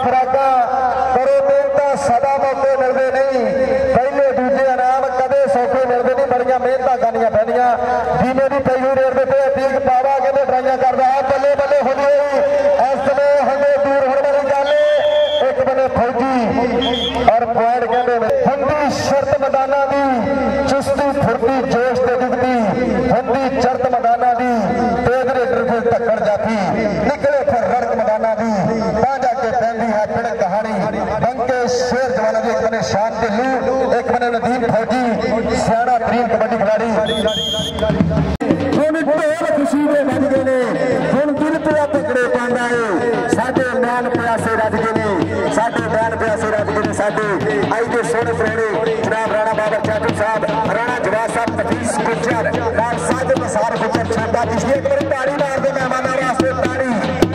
खुराका करो मेहनत सदा मौके मिलते नहीं पहले दूजे इनाम कदे सौखे मिलते नहीं बड़िया मेहनत करनिया पैनिया जिन्हें भी पहलू रेट देते अतीक पावा कहते ट्राइया करता है बल्ले बल्ले हो गई इस समय हमें दूर होने वाली गल एक बने फौजी और पॉइंट कहते हिंदी शर्त मैदाना की चुस्ती फुर्ती जोश से दिखती हिंदी चरत मैदाना की तेज रेटर फिर टक्कर जाती निकले फिर रड़क मैदाना की बाजा के पहली है फिर कहानी बंके शेर जवाना की एक बने शान के लू एक बने नदीम फौजी सियाना तरीन कबड्डी खिलाड़ी खुशी में बज गए ने हम दिल पिया पकड़े पांदा है साडे मैन प्यासे रज गए ने साडे मैन प्यासे रज गए ने साडे आई के सोने प्रेमी जनाब राणा बाबा चाटू साहब राणा जवाब साहब तफीस गुजर और साजे मसार गुजर छोटा पिछले एक बार ताड़ी मार दे मेहमानों वास्ते ताड़ी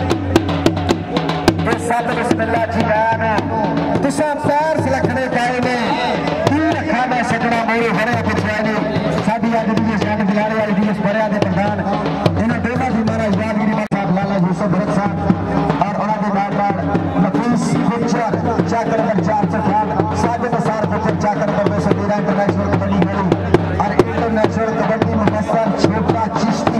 ये साथ बिस्मिल्लाह जी गान दिशा पैर सलखने पाए ने दिल रखा मैं सजना मोरे हरे पिछवा ने साडी आज दी शान दिलाने वाली दिवस भरिया दे प्रधान इन्हें दोनों भी महाराज यादगिरी साहब लाला यूसुफ भरत साहब और उन्होंने नाम नफीस गुजर जाकर नंबर 4 खान साजिद मसार गुजर जाकर नंबर 213 इंटरनेशनल कबड्डी खिलाड़ी और इंटरनेशनल कबड्डी मुफस्सर छोटा चिश्ती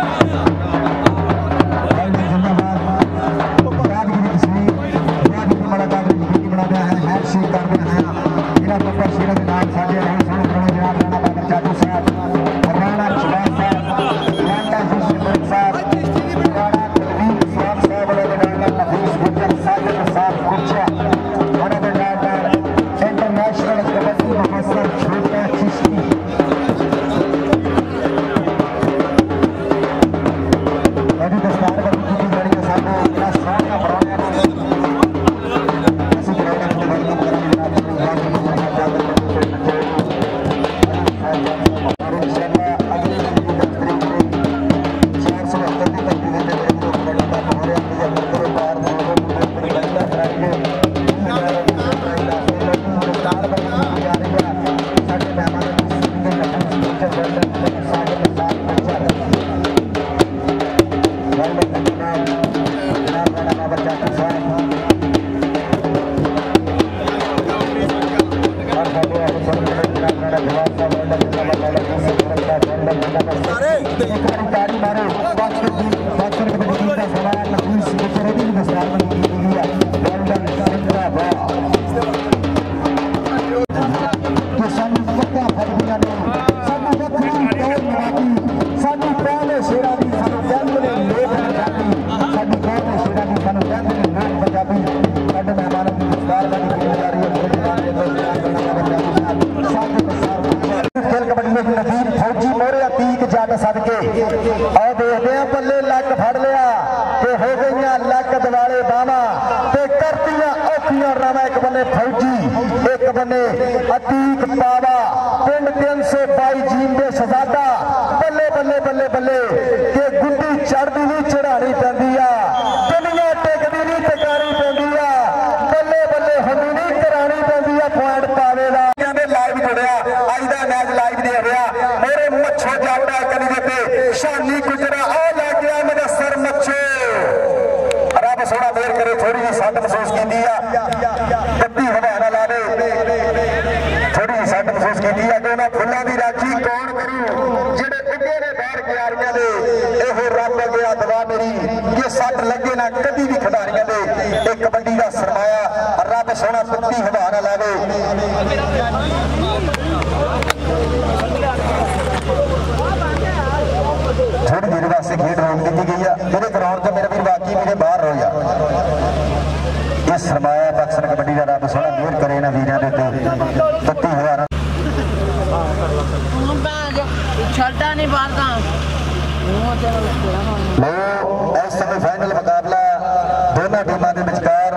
सेमीफाइनल मुकाबला दोनों टीमों के विचकार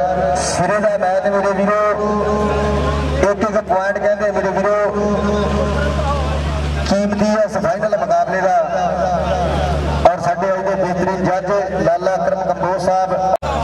सिरे का मैच मेरे वीरो एक एक पॉइंट कहते मेरे वीरो कीमती है इस फाइनल मुकाबले का और साडे आज के बेहतरीन जज लाला अकरम कंबोज साहब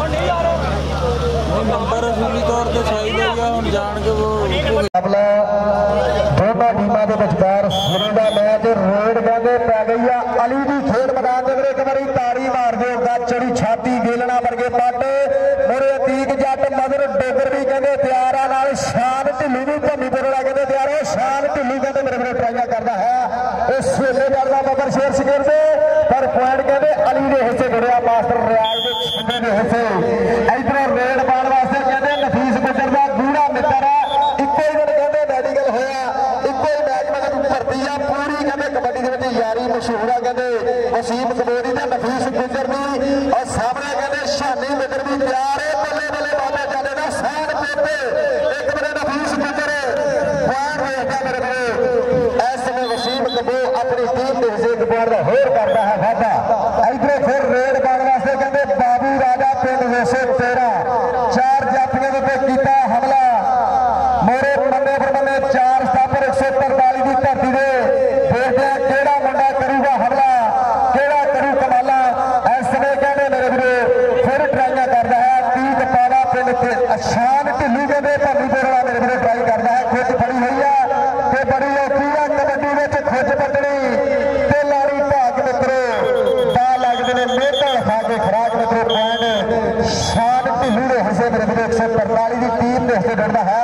नंबर असूली तौर पर चाहिए हम जान के वो मुकाबला दोनों टीमों के विचकार सिरे का मैच रेड कहते पै गई है अली की खेल मैदान एक बारी ताड़ी मार दो चढ़ी छाती गेलना वर्गे पट मोरे अतीक जट मगर डोगर भी कहते तैयार आ नाल शान ढिल्ली भी भूमि बरोड़ा कहते तैयार है शान ढिल्ली कहते मेरे मेरे ट्राइयां करता है इस वेले करता बबर शेर शिकर से पर पॉइंट कहते अली के हिस्से जुड़िया मास्टर रियाज के छंदे के हिस्से इधर रेड पाने वास्ते कहते नफीस गुजर का गूढ़ा मित्र इको ही दिन कहते मैडिकल होया इको ही मैच में भर्ती आ पूरी कहते कबड्डी के यारी मशहूर आ कहते वसीम कबोरी ने नफीस गुजर भी और सामने कहते शानी मित्र भी तैयार है बल्ले बल्ले बाबा जाने ना सार पेटे एक बड़े नफीस गुजर पॉइंट होता मेरे मेरे ऐसे में वसीम कबो अपनी टीम के हिस्से पॉइंट का होर करता है वादा इधर फिर रेड पाने वास्ते कहते बाबू राजा पिंड 213 चार जाफियों के किया हमला मेरे बन्ने पर बन्ने 4 स्टापर 143 की धरती दे देखते हैं केड़ा मुंडा करूगा हमला केड़ा करू कमाला इस समय कहने मेरे वीरो फिर ट्राइयां करता है तीक पावा पिंड के शान ढिल्ली के भाभी बोरवा मेरे वीरो ट्राई करता है खुद बड़ी हुई है ते बड़ी औखी है कबड्डी में खुद पटनी ते लाड़ी भाग मित्रो दा लगते हैं मेहनत खा के खुराक मित्रो पॉइंट शान ढिल्ली के हिस्से मेरे वीरो 143 की टीम के हिस्से जुड़ता है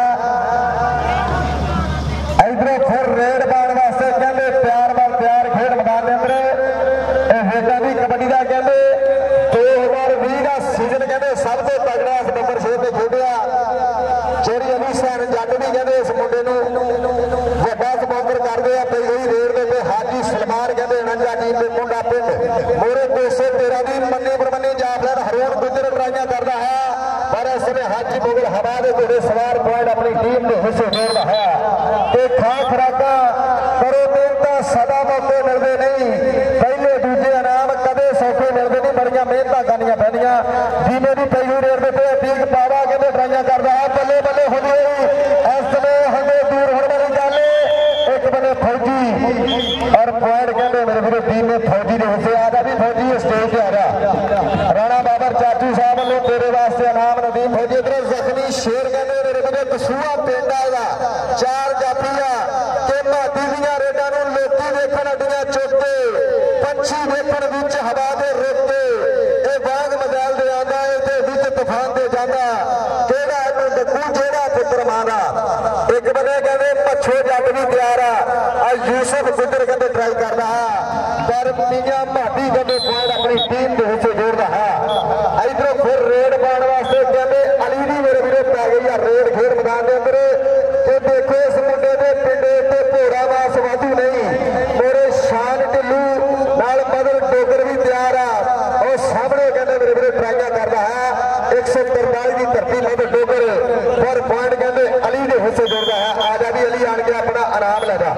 इधरों फिर रेड पाने वास्ते कहते प्यार वाल प्यार खेल मैदान के अंदर बेटा भी कबड्डी का कहते 2020 का सीजन कहते सब तो तगड़ा इस नंबर 6 पे खेलिया चेरी अली सैन जट भी कहते इस मुंडे वड्डा स्पॉन्सर करते हैं पई हुई रेड के हाजी सलमान कहते 49 टीम के मुंडा पिंड मोरे 213 की मन्नी परमन्नी जाफर हरून गुजर ट्राइयां करता है पर इस समय हाजी मुगल हवा के घोड़े सवार पॉइंट अपनी टीम के हिस्से जोड़ता है खा खुराका करो मेहनत सदा मौके मिलते नहीं पहले दूजे इनाम कदे सौखे मिलते नहीं बड़िया मेहनत करनी पैनिया जिमें भी पई हुई रेट पे ठीक पावा कहते ट्राइयां करता है बल्ले बल्ले हो गई इस समय हमें दूर होने वाली गल एक बने फौजी और पॉइंट कहते मेरे मेरे टीम में फौजी ने हिस्से आ भी फौजी स्टेज पे आ रहा राणा बाबर चाचू साहब वालों तेरे वास्ते इनाम नदीम फौजी इधर जख्मी शेर कहते मेरे मेरे कसूआ पिंड आएगा 4 जाफिया रेडा लोकी देखण अड्डियां चुकते पंछी देखण विच हवा दे रोकते ये बाग मजाल दे आंदा है विच तूफान दे जांदा केड़ा इन्हूं डकू जेड़ा पुत्र मारा एक बने कहते पछो जट भी तैयार आ यूसुफ गुजर कहते ट्राई करदा है पर मियां मादी कहते पॉइंट अपनी टीम के हिस्से जोड़दा है इधरों फिर रेड पाने वास्ते कहते अली दी मेरे वीरो पै गई है रेड खेल मैदान के अंदर देखो इस मुंडे के पिंडे ते भोरा वास वाधू नहीं मेरे शान ढिल्लू नाल मदर डोगर भी तैयार आ और सामने कहते मेरे मेरे ट्राइयां करता है 143 की धरती मदर डोगर पर पॉइंट कहते अली के हिस्से जोड़ता है आजा भी अली आन के अपना आराम ले जा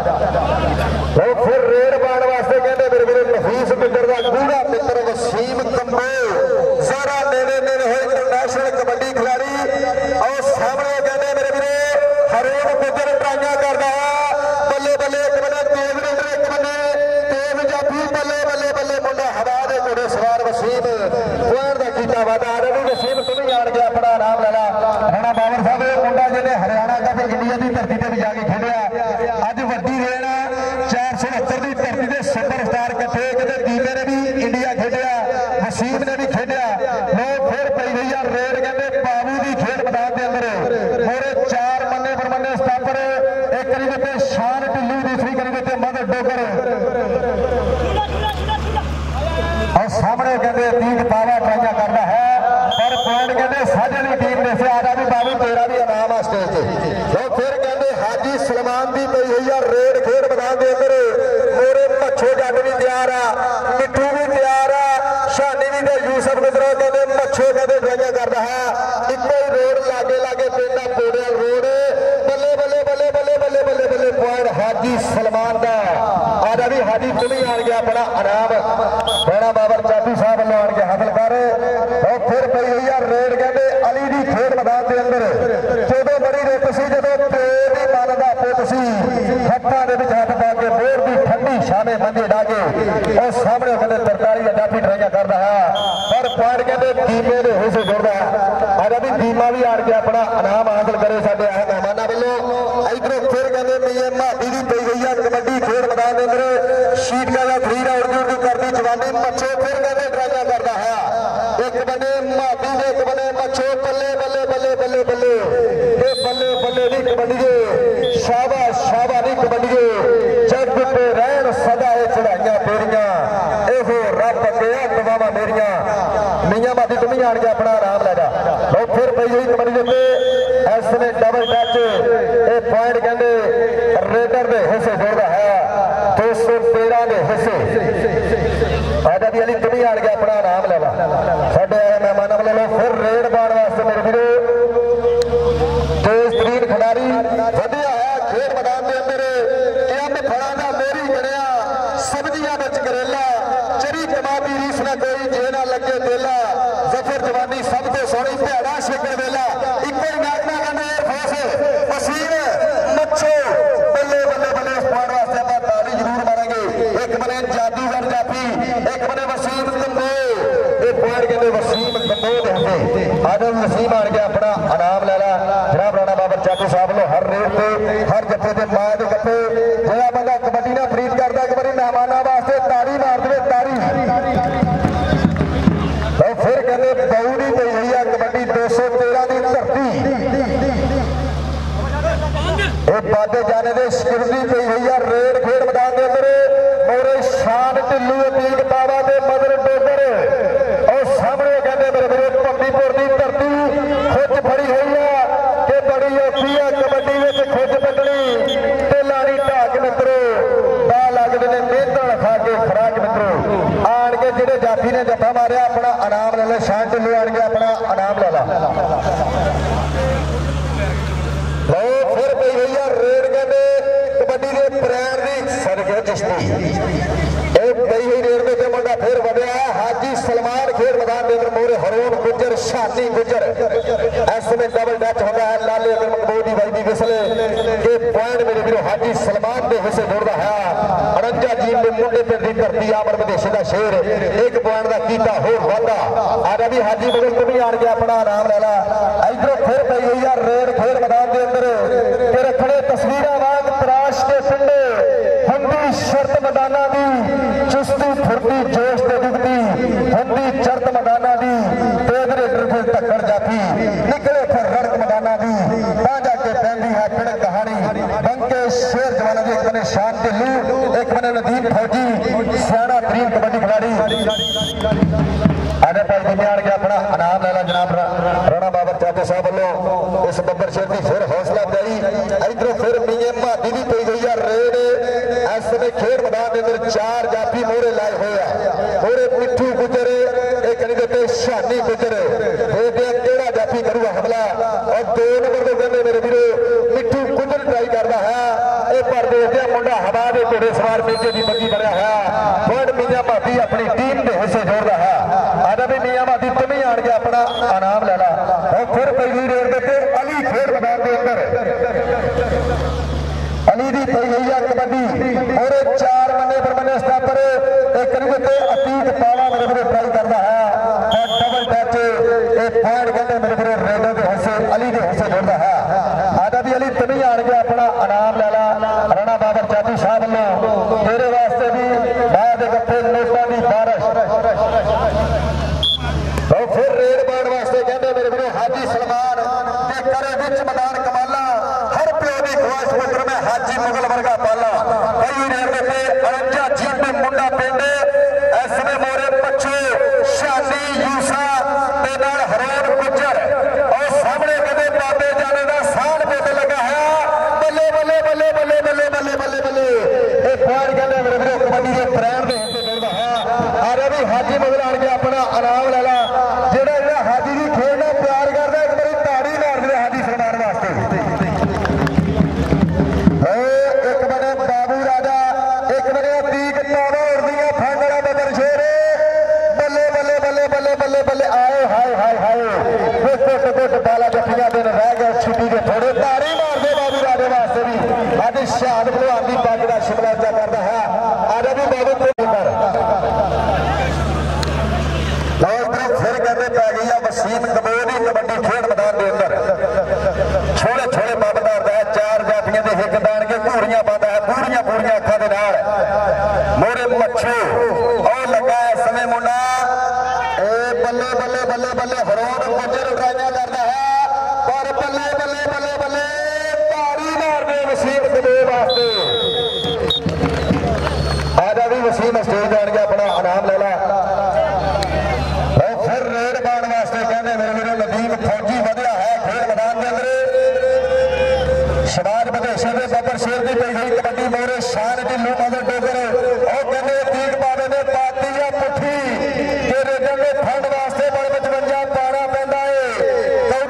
फिर रेड पाने वास्ते कहते मेरे मेरे नफीस पिंडर का गूढ़ा मित्र वसीम कंबो सारा नेड़े नेड़े हो इंटरनेशनल कबड्डी खिलाड़ी और सामने कहते मेरे मेरे हरेक गुजर ट्राइयां करता है बल्ले बल्ले एक बने तेज रेडर एक बने तेज जाफी बल्ले बल्ले बल्ले मुंडा हवा के घोड़े सवार वसीम पॉइंट का कीता वादा रवि वसीम तुम ही आन के अपना आराम ला राणा बाबर साहब मुंडा जिन्हें हरियाणा का इंडिया की धरती पर भी जाके खेलिया अज वड्डी रेड 469 की धरती से सुपर स्टार कट्ठे कहते दीपे ने भी इंडिया खेलिया वसीम ने भी खेलिया लोग फिर पई हुई है रेड कहते बाबू की खेल मैदान के अंदर मेरे 4 मन्ने पर मन्ने स्टापर एक करी देते शान ढिल्ली दूसरी करी देते मदर डोगर और सामने कहते तीन पावा ट्राइयां करता है पर पॉइंट कहते साझी टीम ने से आजा भी बाबू तेरा भी इनाम आ स्टेज तो फिर कहते हाजी सलमान की पई हुई है रेड खेल मैदान के अंदर मोरे पछो जट भी तैयार आ मिट्ठू भी तैयार आ शानी भी यूसुफ गुजरा कहते पछो कहते ट्राइयां करता है इको ही रोड लागे लागे पिंडा पोड़िया रोड बल्ले बल्ले बल्ले बल्ले बल्ले बल्ले बल्ले पॉइंट हाजी सलमान का आजा भी हाजी तुम ही आन गया अपना इनाम राणा बाबर चाचू साहब वालों आन के हासिल कर और फिर पई हुई है रेड कहते अली की खेल मैदान के अंदर जो बड़ी रेत सी जो पेड़ ही मन का पुत सी हत्था के हथ पा के बोर की ठंडी शामे मंजे डाके और सामने कहते 43 जाफी ट्राइयां करता है पर पॉइंट कहते दीमे के हिस्से जुड़ता है अगर भी दीमा भी आन के अपना इनाम हासिल करे साडे मेहमानां वालों इधरों फिर कहते मियां मादी की पई हुई है कबड्डी खेल मैदान के अंदर शीटका का 3 राउंड की करती जवानी मच्छो फिर कहते ट्राइयां करता है एक बने मादी एक बने मच्छो बल्ले बल्ले मेरे वीरो तेज तरीन खिडारी वधिया है खेड मैदान के अंदर किम फड़ा का मोरी गिणिया सब्जियां विच करेला चरी कमादी रीस ना कोई जे ना लगे देला जफर जवानी सब तो सोहनी भैड़ा छेकण वेला इको ही नागना कहंदे फौस वसीम मच्छो बल्ले बल्ले बल्ले इस पॉइंट वास्ते आप ताली जरूर मारेंगे एक बने जादूगर जाफी एक बने वसीम कंबो ये पॉइंट कहते वसीम कंबो देंगे आज वसीम आन के अपना इनाम ले ला जनाब राणा बाबर चाटू साहब लो हर रेट पे हर जत्थे के मां के गप्पे जो बंदा कबड्डी ना प्रीत करता एक बार मेहमाना वास्ते ताड़ी मार दे ताड़ी तो फिर कहते दौड़ी गई हुई है कबड्डी 213 की धरती बादे जाने दे सिरदी पई हुई है रेड खेड मैदान के अंदर मोरे शान ढिल्लू अतीक बाबा दे मदर डोगर और सामने कहते मेरे मेरे भंबीपुर की धरती खुद फड़ी हुई है कि बड़ी औखी है कबड्डी में खुद बदली ते लानी ढाक मित्रों दा लगते ने मेहनत खा के खुराक मित्रों आन के जेडे जाफी ने जफा मारिया अपना इनाम ले ला शान ढिल्लू आन के अपना इनाम ले ला फिर पई हुई है रेड कहते कबड्डी के पैर की सरगे चिश्ती पई हुई रेड के मुंडा फिर बढ़िया हाजी सलमान खेड मैदान के अंदर मोरे हरोन गुजर शानी गुजर इस समय डबल टच होता है लाले अगर मकबूल भाई की विसले के पॉइंट मेरे वीरों हाजी सलमान के हिस्से जोड़ता है 49 जीन के मुंडे पे दी धरती आमर विदेशी का शेर एक पॉइंट का कीता होर वादा आज अभी हाजी मगल को भी आन के अपना नाम ले ला इधरों फिर पई हुई है रेड खेड मैदान के अंदर तेरे खड़े तस्वीर वांग तराश के पिंडे हुंदी शर्त मैदाना दी चुस्ती फुर्ती जोश ते दुगती हुंदी चरत मैदाना दी तेरे फिर टक्कर जाती निकले फिर रड़क मैदाना दी ताजा के पैंदी है फिर कहानी बंके शेर जवाना दी एक बने शान ढिल्लू एक बने नदीम फौजी सियाना तरीन कबड्डी खिलाड़ी आने भाई दुनिया के अपना इनाम ले ला जनाब राणा बाबर चाचा साहब वालों इस बब्बर शेर की फिर हौसला अफजाई इधरों फिर मियां मादी भी पई हुई है रेड इस समय खेड मैदान के अंदर 4 जाफी मोहरे लाए हुए हैं मोहरे मिठू गुजर एक कहते शानी गुजर देखते केड़ा जाफी करूगा हमला और 2 नंबर को कहते मेरे वीरो मिठू गुजर ट्राई करता है ये पर देखते मुंडा हवा के घोड़े सवार मेजे की बग्गी बनया है फिर मियां मादी अपनी टीम के हिस्से जोड़ता है आजा भी मियां मादी तुम ही आन के अपना इनाम ले ला और फिर पई हुई रेड के अली खेड मैदान के अंदर अली दी पई हुई है कबड्डी और 4 मन्ने पर मन्ने स्तर पर एक करीबते अतीक पाला मेरे मेरे ट्राई करता है और डबल टच एक पॉइंट कहते मेरे मेरे रेडो के हिस्से अली के हिस्से जोड़ता है आजा भी अली तुम ही आन के अपना इनाम ले ला राणा बाबर चाची साहब वालों तेरे वास्ते भी बाद गप्पे नोटा की बारिश तो फिर रेड बाण वास्ते कहते मेरे वीरों हाजी सलमान के करे विच मैदान कमाला हर प्यो की ख्वाहिश पुत्र में हाजी मुगल वर्गा पाला कई रेड पे 49 जीन में मुंडा पिंड इस समय मोरे पच्छू शानी यूसा ते नाल हरोन गुजर और सामने कहते बाबे जाने का साल पेट लगा है बल्ले बल्ले बल्ले बल्ले बल्ले बल्ले बल्ले बल्ले ये प्यार कहते मेरे वीरों कबड्डी के प्रेम के हिस्से जोड़ता है अरे भी हाजी मुगल आन के अपना इनाम ले ला हाजी जी खेलना प्यार करता एक बार ताड़ी मार दे हाजी सलमान वास्ते एक बने बाबू राजा एक बने अतीक तावा उड़दियां फांगड़ा बदर शेर बल्ले बल्ले बल्ले बल्ले बल्ले बल्ले आए हाय हाय हाय कुछ बाला जफिया दिन रह गए छुट्टी के थोड़े ताड़ी मार दे बाबू राजा वास्ते भी आज शहाद भलवान की पग का शिमला चा करता है आज भी बाबू फिर कहते पै गई है वसीम कबोदी कबड्डी खेड मैदान के अंदर छोले छोले बाबदार है 4 जाफियां के हिक दान के घूरियां पाता है पूरियां पूरियां अखा के नाल मोरे मच्छू और लगा इस समय मुंडा बल्ले बल्ले बल्ले बल्ले हरोन गुजर उठाइया करता है पर बल्ले बल्ले बल्ले बल्ले ताड़ी मार दे वसीम कबोदी वास्ते आजा भी वसीम स्टेज जान के अपना इनाम ले ला रेड बाण वास्ते कहते मेरे मेरे नदीम फौजी वधिया है खेड मैदान के अंदर समाज विदेशी के बब्बर शेर की पई हुई कबड्डी मोरे शान ढिल्लू मदर डोगर और कहते तीक बाबे ने पाती है पुठी तेरे जंगे फंड वास्ते बड़ 55 पाना पैंदा है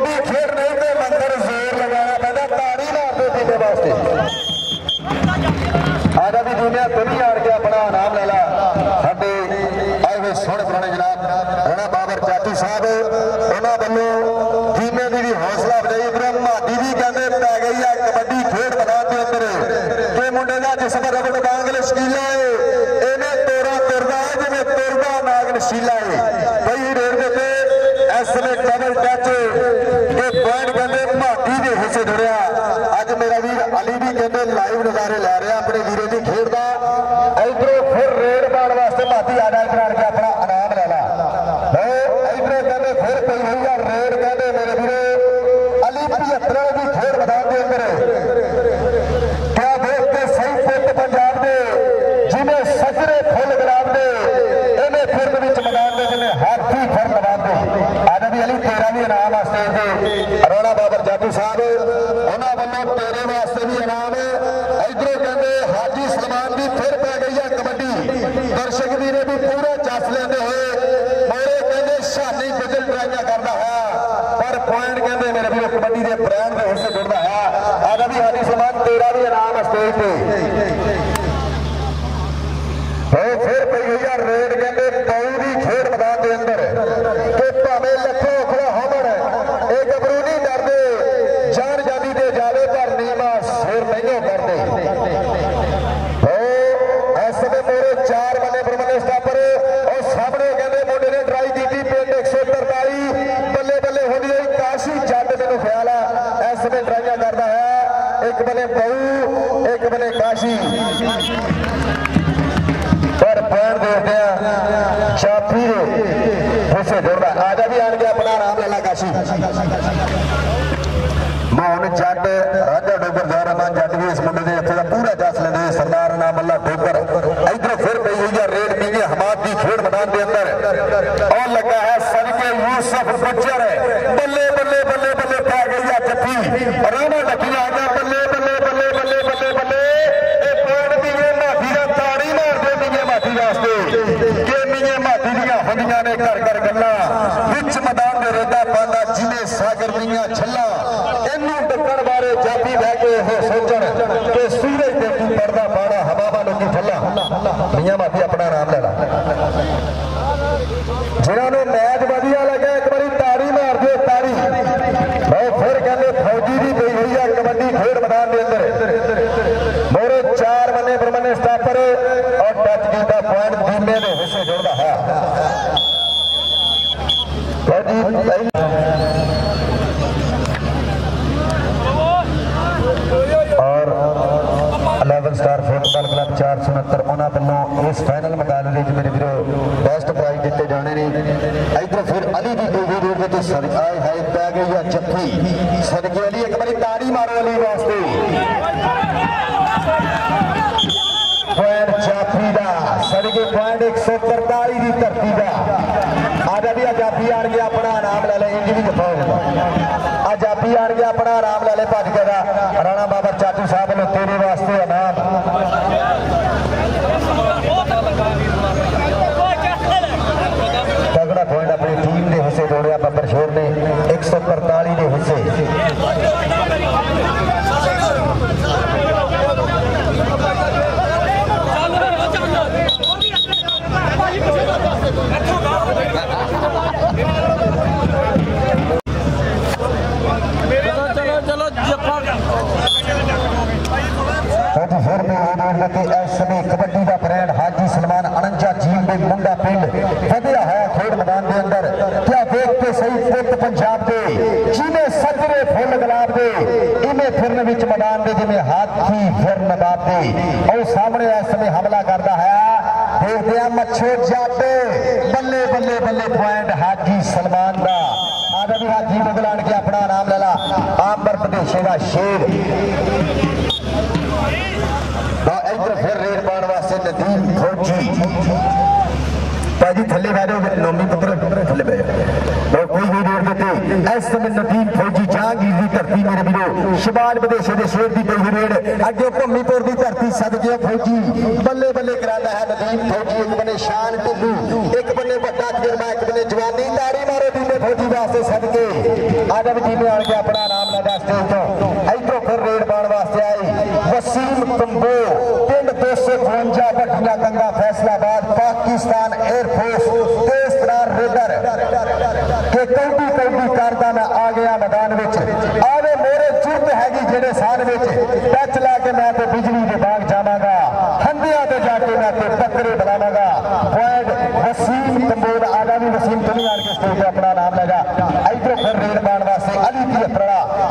कहते भाटी के हिस्से जुड़िया अज मेरा वीर अली भी कहते लाइव नजारे लै रहा अपने वीरे की खेड का इधरों फिर रेड पाने वास्ते भाटी आजा इधर आन के अपना इनाम ले ला इधरों कहते फिर पई हुई है रेड कहते मेरे वीरे अली 75 की खेड मैदान के अंदर क्या देख के सही पुत पंजाब के जिन्हें सजरे फुल गुलाब दे इन्हें फिर मैदान में जिन्हें हाथी फिर लगा दे आजा भी अली तेरा भी इनाम वास्ते राणा बाबर जाटू साहब उन्होंने वालों तेरे वास्ते भी इनाम है इधरों कहते हाजी सलमान भी फिर पै गई है कबड्डी दर्शक वीरे भी पूरे जस लेंदे हुए मोरे कहते शानी गजल ट्राइयां करता है पर पॉइंट कहते मेरे भी कबड्डी के ब्रांड के हिस्से जुड़ता है आजा भी हाजी सलमान तेरा भी इनाम स्टेज पे फिर पई हुई है रेड कहते पौरी खेड मैदान के अंदर कि भावे लखों अखड़ा हमन ये गबरू नहीं डरते जान जानी दे जावे पर नीमा सिर नहीं करते इस समय मेरे 4 बने परमने स्टापर और सामने कहते मुंडे ने ट्राई की पिंड 143 बल्ले बल्ले होनी हुई काशी जट मैनू ख्याल है इस समय ट्राइयां करता है एक बने बहु एक बने काशी पर पैर देखते हैं चापी हिस्से जुड़ता आजा भी आन के अपना नाम लेना काशी मोहन जट राजा डोगर जौहर रहमान जट भी इस मुंडे के इत्थे का पूरा जस लेंदे सरदार नाम अल्लाह डोगर इधर फिर पई हुई है रेड पींगे हमाद की खेड मैदान के अंदर और लगा है सदके यूसुफ गुज्जर बल्ले बल्ले बल्ले बल्ले पै गई है जफ्फी राणा डकिया आ गया बल्ले बल्ले बल्ले बल्ले बल्ले बल्ले ने घर घर गल्ला विच मैदान में रेता पांदा जिन्हें सागर मियां छल्ला इनू डकण बारे जापी बह के सोचण कि सूरज दे की पर्दा पाड़ा हवा वालों की ठल्ला मियां माफी अपना नाम ले ला जिन्होंने मैच वधिया लगे एक बारी ताड़ी मार दे ताड़ी फिर कहते फौजी भी पई हुई है कबड्डी खेड मैदान के अंदर मोरे 4 बने परमने स्टापर और टच कीता पॉइंट धीमे के हिस्से जुड़ता है और 11 स्टार फुटबॉल क्लब 469 उन्होंने वालों इस फाइनल मुकाबले मेरे वीरो बेस्ट प्राइज दिते जाने ने इधर फिर अली की डोगी रोड के आए है पै गई है जफ्फी सदके अली एक बारी ताड़ी मारो अली वास्ते पॉइंट जाफी का सदके पॉइंट 143 की धरती का आजा भी जाफी आन के अपना नाम ले ले इंज भी जफा जाफी आन के अपना नाम ले ले भज के राणा बाबर चाटू साहब ने तेरे वास्ते इनाम तगड़ा पॉइंट अपनी टीम के हिस्से जोड़िया बब्बर शोर ने 143 के हिस्से कबड्डी का ब्रांड हाजी सलमान अनंजा झील में मुंडा पिंड वधिया है खेड मैदान के अंदर क्या देखते सही पुत पंजाब के जिन्हें सजरे फुल गुलाब दे इन्हें फिरन विच मैदान के जिन्हें हाथी फिर नवाब दे और सामने इस समय हमला करता है देखते हैं मच्छो जट बल्ले बल्ले बल्ले पॉइंट हाजी सलमान का आजा भी हाजी बगलान के अपना नाम ले ला आंबर प्रदेश का शेर इधर फिर रेड पाने वास्ते नदीम फौजी भाजी थले बह जाओ नौमी पुत्र थले बह जाओ कोई भी रेड देते इस समय नदीम फौजी जहांगीर की धरती मेरे वीरो शिवाल विदेश के शेर की कोई रेड अगे भूमीपुर की धरती सदके फौजी बल्ले बल्ले कराता है नदीम फौजी एक बने शान ढिल्लू एक बने बड़ा तजर्बा एक बने जवानी ताड़ी मारो दीने फौजी वास्ते सदके आजा भी दीने आन के अपना नाम लगा स्टेज तो इधरों फिर रेड पाने वास्ते आई वसीम कंबो पिंड 252 भट्टिया गंगा फैसलाबाद पाकिस्तान एयरफोर्स तेज तरार रेडर के कौटी कौटी करदा मैं आ गया मैदान विच आवे मेरे जुर्द हैगी जेड़े सान विच टच लैके मैं तो बिजली के बाग जावांगा हंदिया ते जाके मैं तो बकरे बनावांगा पॉइंट वसीम कंबोद आजा भी वसीम तुम आन के स्टेज पे अपना नाम लेगा इधर फिर रेड पाने वास्ते अली की अपना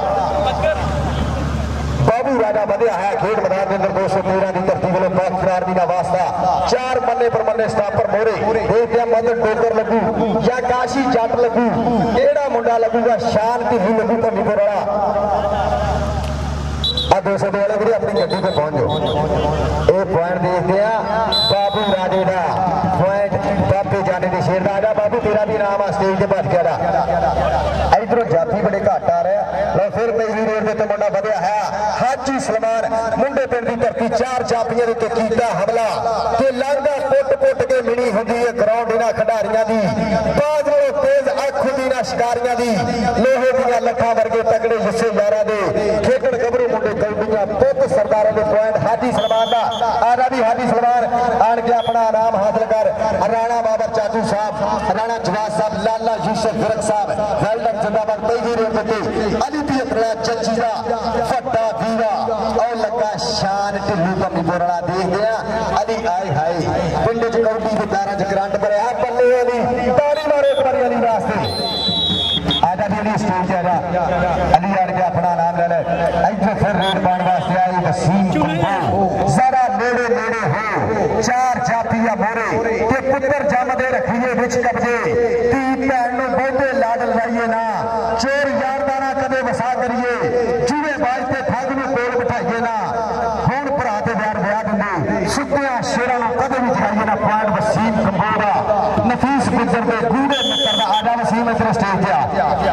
शान ढिल्ली लगी तो निकल रहा 200 वाले भी अपनी गड्डी पे पहुंच जाओ। ये पॉइंट देखते हैं बाबू राजे का पॉइंट बाबे जाने के शेर राजा बाबू तेरा भी नाम आ स्टेज से भज गया इधरों जाफी बड़े घट आ रहे लो फिर पहली रोड के मुंडा बढ़िया है हाजी सलमान मुंडे पिंड की धरती 4 जाफियां के कीता हमला ते लगदा पुट के मिनी होंदी है ग्राउंड इन्हां खिडारियां दी बाज वालों तेज अख होंदी ना शिकारियां दी लोहे दी लखा वर्गे तगड़े हिस्से यारा दे खेकड़ गबरू मुंडे कौडियां पुत सरदारां दे पॉइंट हाजी सलमान दा आजा भी हाजी सलमान आन के अपना नाम हासिल कर राणा बाबर चाचू साहब राणा जवाद साहब लाला यूसुफ गुरक साहब वेल्डर जिंदाबाद पहली रोड पे अली पियतरा चंचीरा फट्टा वीरा और लगा शान ढिल्ली कमी बोरड़ा देख गया अली आए हाय पिंड च कौडी के दारा च करंट भरया पल्ले अली तारी मारे एक बारी अली वास्ते आजा भी अली स्टेज आजा अली आन के अपना नाम ले ले इधर फिर रेड पाने वास्ते आई वसीम जरा नेड़े नेड़े हो 4 जातियां मोरे ते पुत्र जमदे रखिए विच कब्जे धी भैन नूं बहुते लाड लाइए ना चोर यारदा ना कदे वसा करिए जुए बाजते ठग नूं कोल बिठाइए ना हुण भरा ते बैर ब्याह दिंदे सुत्तियां शेरां नूं कदे भी जगाइए ना पॉइंट वसीम कंबोरा नफीस गुजर दे गूढ़े मित्र दा आजा वसीम इधर स्टेज पे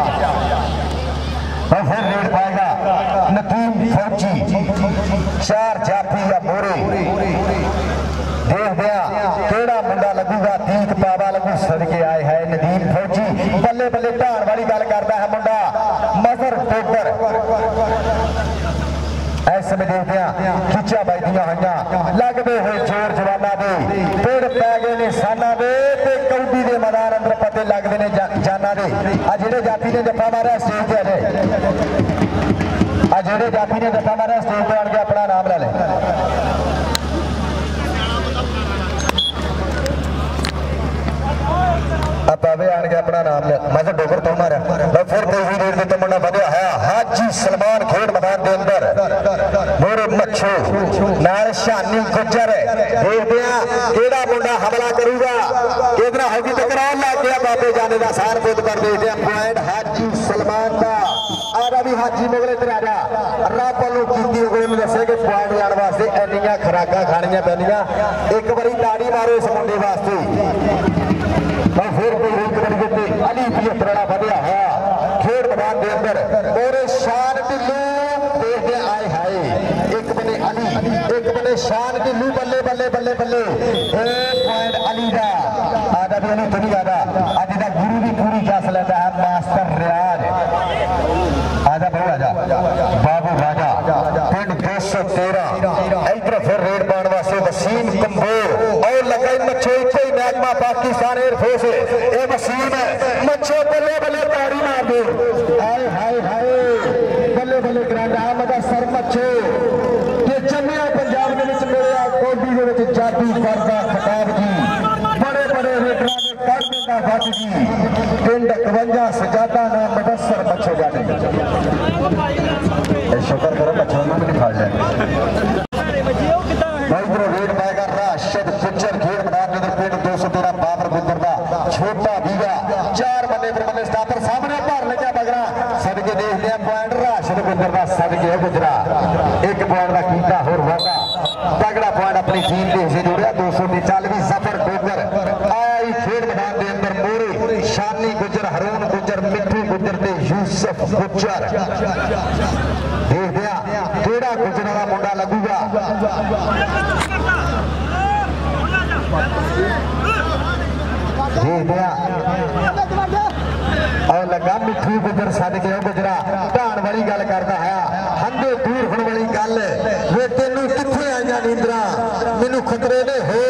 और फिर रेड पाएगा नकीम फौजी 4 जाफी या मोरे देख दिया केड़ा मुंडा लगूगा तीक पावा लगू सदके आए है नदीम फौजी बल्ले बल्ले ढाण वाली गल करता है मुंडा मजर टोकर इस समय देखते हैं खिचा बजदियां हुई लगते हुए जोर जवाना दे पेड़ पै गए ने साना दे ते कौडी के मैदान अंदर पते लगते ने जाना दे आ जेड़े जाफी ने जफा मारा स्टेज पे आ जेड़े जाफी ने जफा मारा स्टेज पे आके अपना नाम ले ले पावे आन के अपना नाम ले मैं तो डोगर तो मारा फिर पहली रेड के मुंडा बढ़िया है हाजी सलमान खेड मैदान के अंदर मोरे मच्छो नाल शानी गुजर देखते हैं केड़ा मुंडा हमला करूगा कितना होगी टकराव ला के बाबे जाने का सार बुद्ध कर देते हैं पॉइंट हाजी सलमान का आजा भी हाजी मुगले इधर आजा रब वालों कीती उगले दसे कि पॉइंट लाने वास्ते इन्नियां खुराकां खानियां पैंदियां एक बारी ताड़ी मारो इस मुंडे वास्ते फिर अली पियतरा बढ़िया है खेड मैदान के अंदर मोरे शान ढिल्लू देखते आए हाय एक बने अली एक बने शान ढिल्लू बल्ले बल्ले बल्ले बल्ले पॉइंट अली का आजा भी अली थोड़ी आजा अज का गुरु भी पूरी जस लेता है मास्टर रियाज आजा बहु आजा बाबू राजा पिंड 213 इधर फिर रेड पाने वास्ते वसीम कंबोर और लगा मच्छो इतने ही महकमा पाकिस्तान एयरफोर्स ये वसीम मच्छो बल्ले बल्ले ताड़ी मार दे हाय हाय हाय बल्ले बल्ले ग्रांड अहमद सर मच्छो ये जम्मिया पंजाब के विच मेरे कोडी के विच जादू करदा खताब जी बड़े बड़े रेडरा ने कर देता फट जी पिंड 51 सजादा ना मुदस्सर मच्छो जाने शुक्र करो मच्छो ना भी खा जाए रेड पाएगा राशिद गुजर खेड मैदान के पिंड 213 बाबर गुजर का छोटा बीगा 4 बल्ले पर बल्ले स्टापर सामने भर लगा बगरा सदके देखते हैं पॉइंट राशिद गुजर का सदके गुजरा एक पॉइंट का कीता होर होगा तगड़ा पॉइंट अपनी टीम के हिस्से जोड़िया 243 सफर गुजर आई खेड मैदान के अंदर मोरे शानी गुजर हरून गुजर मिठू गुजर ते यूसुफ गुजर देखते हैं केड़ा गुजर का मुंडा लगूगा और लगा मिठू गुजर सदके गुजरा ढाण वाली गल करता है हंदे दूर होने वाली गल वे तेनू किथे आईया नींदरा मैनू खतरे ने हो